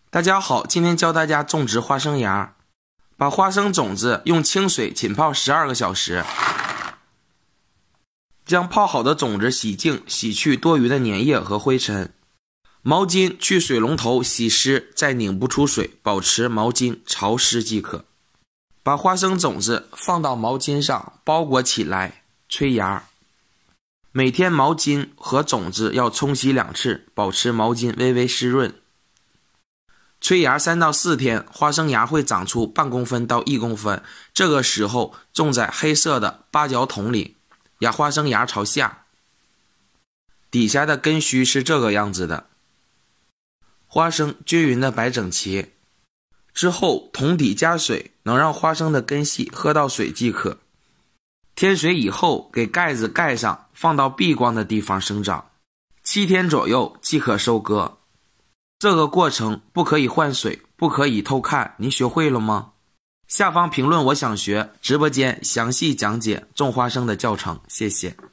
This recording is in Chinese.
大家好，今天教大家种植花生芽。把花生种子用清水浸泡12个小时，将泡好的种子洗净，洗去多余的粘液和灰尘。毛巾去水龙头洗湿，再拧不出水，保持毛巾潮湿即可。把花生种子放到毛巾上，包裹起来，催芽。每天毛巾和种子要冲洗2次，保持毛巾微微湿润。催芽3到4天，花生芽会长出半公分到1公分，这个时候种在黑色的8角桶里，花生芽朝下，底下的根须是这个样子的。花生均匀的摆整齐，之后桶底加水，能让花生的根系喝到水即可。添水以后，给盖子盖上，放到避光的地方生长。7天左右即可收割。这个过程不可以换水，不可以偷看，你学会了吗？下方评论我想学，直播间详细讲解种花生的教程，谢谢。